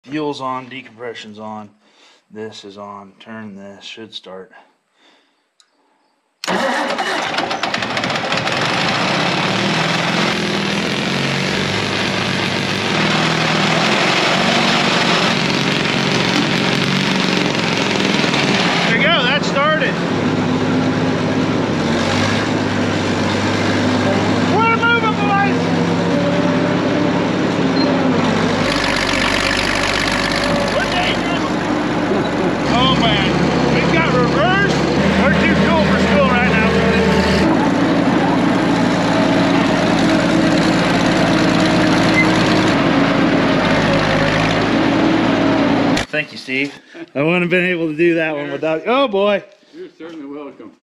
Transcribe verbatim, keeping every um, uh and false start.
Fuel's on, decompression's on. This is on. Turn this. Should start. There you go. That started. We're moving, boys. Oh man, we've got reverse. We're too cool for school right now, buddy. Thank you, Steve. I wouldn't have been able to do that one without. Oh boy. You're certainly welcome.